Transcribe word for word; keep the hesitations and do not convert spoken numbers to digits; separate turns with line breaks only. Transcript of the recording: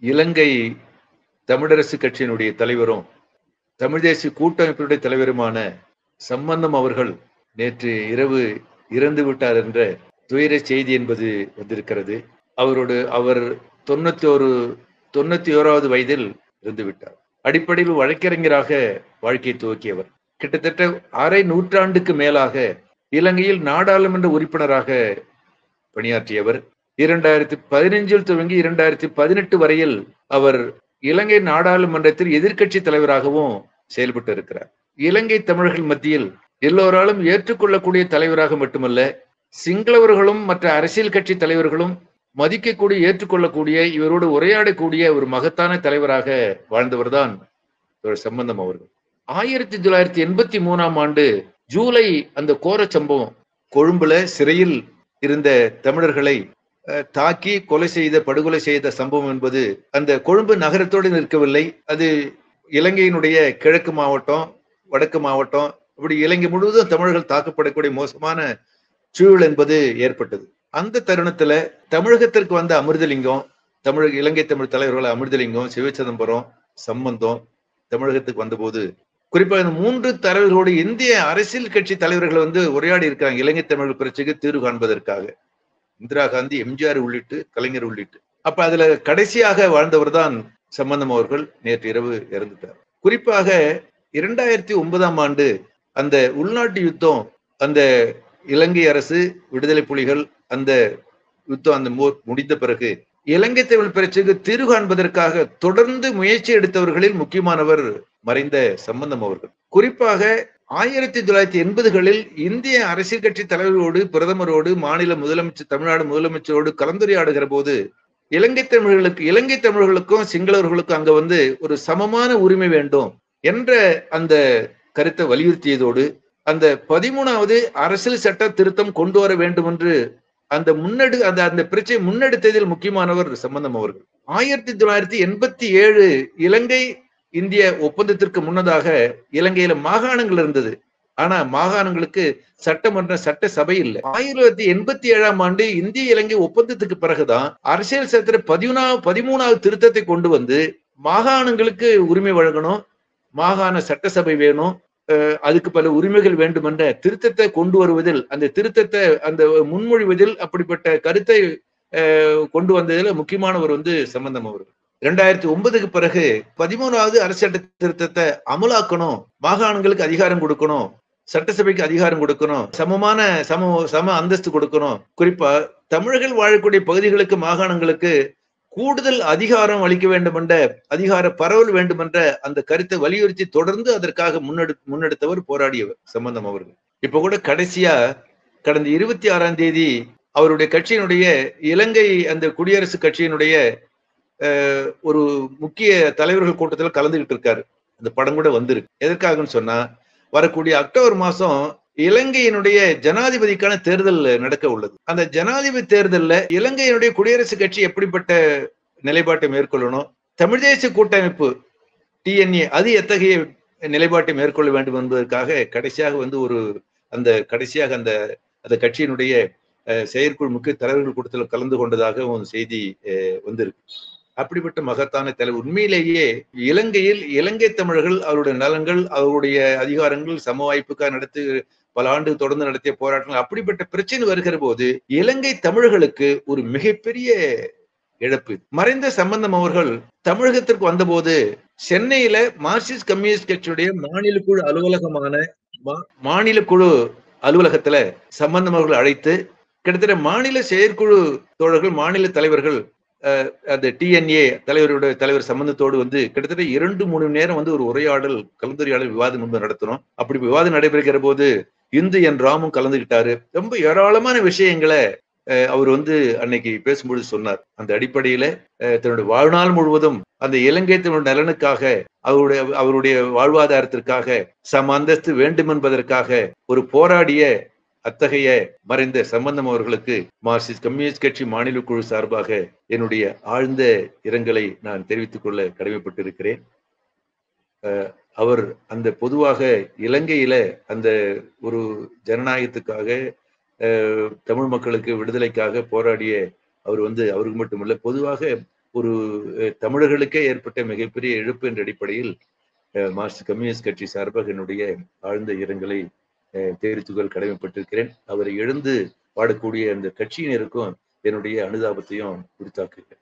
இலங்கை தமிழரசு கட்சியினுடைய தலைவரும் தமிழ் தேசிய கூட்டமைப்பினுடைய தலைவருமான சம்பந்தம் அவர்கள் நேற்று இரவு இறந்து விட்டார் என்ற துயர செய்தி என்பது வந்திருக்கிறது. அவரோடு அவர் தொண்ணூத்தி ஒரு தொண்ணூத்தி ஓராவது வயதில் இருந்து விட்டார். அடிப்படையில் வழக்கறிஞராக வாழ்க்கையை துவக்கியவர். கிட்டத்தட்ட அரை நூற்றாண்டுக்கு மேலாக இலங்கையில் நாடாளுமன்ற உறுப்பினராக பணியாற்றியவர். இரண்டாயிரத்தி பதினைஞ்சில் துவங்கி இரண்டாயிரத்தி பதினெட்டு வரையில் அவர் இலங்கை நாடாளுமன்றத்தில் எதிர்க்கட்சி தலைவராகவும் செயல்பட்டு இருக்கிறார். இலங்கை தமிழர்கள் மத்தியில் எல்லோராலும் ஏற்றுக்கொள்ளக்கூடிய தலைவராக மட்டுமல்ல, சிங்களவர்களும் மற்ற அரசியல் கட்சி தலைவர்களும் மதிக்கக்கூடிய ஏற்றுக்கொள்ளக்கூடிய இவரோடு உரையாடக்கூடிய ஒரு மகத்தான தலைவராக வாழ்ந்தவர் தான் சம்பந்தம் அவர்கள். ஆயிரத்தி தொள்ளாயிரத்தி எண்பத்தி மூணாம் ஆண்டு ஜூலை அந்த கோர சம்பவம், கொழும்புல சிறையில் இருந்த தமிழர்களை தாக்கி கொலை செய்த படுகொலை செய்த சம்பவம் என்பது அந்த கொழும்பு நகரத்தோடு நிற்கவில்லை. அது இலங்கையினுடைய கிழக்கு மாவட்டம், வடக்கு மாவட்டம், இப்படி இலங்கை முழுவதும் தமிழர்கள் தாக்கப்படக்கூடிய மோசமான சூழல் என்பது ஏற்பட்டது. அந்த தருணத்துல தமிழகத்திற்கு வந்த அமிர்தலிங்கம், தமிழக இலங்கை தமிழ் தலைவர்கள் அமிர்தலிங்கம், சிவச்சிதம்பரம், சம்பந்தம் தமிழகத்துக்கு வந்தபோது குறிப்பாக இந்த மூன்று தலைவர்களோடு இந்திய அரசியல் கட்சி தலைவர்கள் வந்து உரையாடி இருக்கிறாங்க இலங்கை தமிழ் பிரச்சனைக்கு தீர்வு காண்பதற்காக. இந்திரா காந்தி, எம்ஜிஆர் உள்ளிட்டு, கலைஞர் உள்ளிட்டு. அப்ப அதுல கடைசியாக வாழ்ந்தவர் தான் சம்பந்தம் அவர்கள் நேற்று இரவு இறந்துட்டார். குறிப்பாக இரண்டாயிரத்தி ஒன்பதாம் ஆண்டு அந்த உள்நாட்டு யுத்தம், அந்த இலங்கை அரசு, விடுதலை புலிகள் அந்த யுத்தம் அந்த முடிந்த பிறகு இலங்கை தமிழ் பிரச்சனைக்கு தீர்வு காண்பதற்காக தொடர்ந்து முயற்சி எடுத்தவர்களில் முக்கியமானவர் மறைந்த சம்பந்தம் அவர்கள். குறிப்பாக ஆயிரத்தி தொள்ளாயிரத்தி எண்பதுகளில் இந்திய அரசியல் கட்சி தலைவர்களோடு, பிரதமரோடு, மாநில முதலமைச்சர், தமிழ்நாடு முதலமைச்சரோடு கலந்துரையாடுகிற போது இலங்கை தமிழர்களுக்கு இலங்கை தமிழர்களுக்கும் சிங்களவர்களுக்கும் அங்க வந்து ஒரு சமமான உரிமை வேண்டும் என்ற அந்த கருத்தை வலியுறுத்தியதோடு அந்த பதிமூணாவது அரசியல் சட்ட திருத்தம் கொண்டு வர வேண்டும் என்று அந்த முன்னெடு அந்த அந்த பிரச்சனை முன்னெடுத்ததில் முக்கியமானவர் சம்பந்தம் அவர்கள். ஆயிரத்தி தொள்ளாயிரத்தி எண்பத்தி ஏழு இலங்கை இந்திய ஒப்பந்தத்திற்கு முன்னதாக இலங்கையில மாகாணங்கள் இருந்தது. ஆனா மாகாணங்களுக்கு சட்டமன்ற சட்ட சபை இல்லை. ஆயிரத்தி தொள்ளாயிரத்தி எண்பத்தி ஏழாம் ஆண்டு இந்திய இலங்கை ஒப்பந்தத்துக்கு பிறகுதான் அரசியல் சட்ட பதினா பதிமூணாவது திருத்தத்தை கொண்டு வந்து மாகாணங்களுக்கு உரிமை வழங்கணும், மாகாண சட்டசபை வேணும், அதுக்கு பல உரிமைகள் வேண்டும் என்ற திருத்தத்தை கொண்டு வருவதில், அந்த திருத்தத்தை அந்த முன்மொழிவதில், அப்படிப்பட்ட கருத்தை கொண்டு வந்ததில் முக்கியமானவர் வந்து சம்பந்தம் அவர்கள். இரண்டாயிரத்தி ஒன்பதுக்கு பிறகு பதிமூணாவது அரசியல் சட்ட திருத்தத்தை அமலாக்கணும், மாகாணங்களுக்கு அதிகாரம் கொடுக்கணும், சட்டசபைக்கு அதிகாரம் கொடுக்கணும், சமமான சம சம அந்தஸ்து கொடுக்கணும், குறிப்பா தமிழர்கள் வாழக்கூடிய பகுதிகளுக்கு மாகாணங்களுக்கு கூடுதல் அதிகாரம் அளிக்க வேண்டும் என்ற அதிகார பரவல் வேண்டும் என்ற அந்த கருத்தை வலியுறுத்தி தொடர்ந்து அதற்காக முன்னெடு முன்னெடுத்தவர் போராடியவர் சம்பந்தம் அவர்கள். இப்ப கூட கடைசியா கடந்த இருபத்தி ஆறாம் தேதி அவருடைய கட்சியினுடைய இலங்கை அந்த குடியரசு கட்சியினுடைய ஒரு முக்கிய தலைவர்கள் கூட்டத்தில் கலந்துகிட்டு இருக்காரு. அந்த படம் கூட வந்திருக்கு. எதற்காகன்னு சொன்னா, வரக்கூடிய அக்டோபர் மாசம் இலங்கையினுடைய ஜனாதிபதிக்கான தேர்தல் நடக்க உள்ளது. அந்த ஜனாதிபதி தேர்தலில் இலங்கையினுடைய குடியரசு கட்சி எப்படிப்பட்ட நிலைப்பாட்டை மேற்கொள்ளணும், தமிழ் தேசிய கூட்டமைப்பு டிஎன்ஏ அது எத்தகைய நிலைப்பாட்டை மேற்கொள்ள வேண்டும் என்பதற்காக கடைசியாக வந்து ஒரு அந்த கடைசியாக அந்த அந்த கட்சியினுடைய செயற்குழு முக்கிய தலைவர்கள் கூட்டத்தில் கலந்து கொண்டதாக ஒரு செய்தி வந்திருக்கு. அப்படிப்பட்ட மகத்தான தலைவர். உண்மையிலேயே இலங்கையில் இலங்கை தமிழர்கள் அவருடைய நலன்கள், அவருடைய அதிகாரங்கள், சம வாய்ப்புக்காக நடத்தி பல ஆண்டு தொடர்ந்து நடத்திய போராட்டங்கள், அப்படிப்பட்ட பிரச்சனை வருகிற போது இலங்கை தமிழர்களுக்கு ஒரு மிகப்பெரிய இழப்பு. மறைந்த சம்பந்தம் அவர்கள் தமிழகத்திற்கு வந்தபோது சென்னையில மார்க்சிஸ்ட் கம்யூனிஸ்ட் கட்சியுடைய மாநில குழு அலுவலகமான மாநில குழு அலுவலகத்துல சம்பந்தம் அவர்கள் அழைத்து கிட்டத்தட்ட மாநில செயற்குழு தோழர்கள், மாநில தலைவர்கள், அந்த டிஎன்ஏ தலைவருடைய தலைவர் சம்பந்தத்தோடு வந்து கிட்டத்தட்ட இரண்டு மூணு நேரம் வந்து ஒரு உரையாடல், கலந்துரையாடல், விவாதம் வந்து நடத்தணும். அப்படி விவாதம் நடைபெறுகிற போது இந்து என் ராமும் கலந்துகிட்டாரு. ரொம்ப ஏராளமான விஷயங்களை அவர் வந்து அன்னைக்கு பேசும்பொழுது சொன்னார். அந்த அடிப்படையில தன்னுடைய வாழ்நாள் முழுவதும் அந்த இலங்கை தமிழ் நலனுக்காக, அவருடைய அவருடைய வாழ்வாதாரத்திற்காக, சம அந்தஸ்து வேண்டும் என்பதற்காக ஒரு போராடிய அத்தகைய மறைந்த சம்பந்தம் அவர்களுக்கு மார்க்சிஸ்ட் கம்யூனிஸ்ட் கட்சி மாநில குழு சார்பாக என்னுடைய ஆழ்ந்த இரங்கலை நான் தெரிவித்துக் கொள்ள கடமைப்பட்டிருக்கிறேன். அவர் அந்த பொதுவாக இலங்கையில அந்த ஒரு ஜனநாயகத்துக்காக, தமிழ் மக்களுக்கு விடுதலைக்காக போராடிய அவர் வந்து அவருக்கு மட்டுமல்ல, பொதுவாக ஒரு அஹ், தமிழர்களுக்கே ஏற்பட்ட மிகப்பெரிய இழப்பு என்ற அடிப்படையில் அஹ், மார்க்சிஸ்ட் கம்யூனிஸ்ட் கட்சி சார்பாக என்னுடைய ஆழ்ந்த இரங்கலை அஹ், தெரிவித்துக் கடமைப்பட்டிருக்கிறேன். அவரை எழுந்து வாடக்கூடிய அந்த கட்சியினருக்கும் என்னுடைய அனுதாபத்தையும் உரித்தாக்குகிறேன்.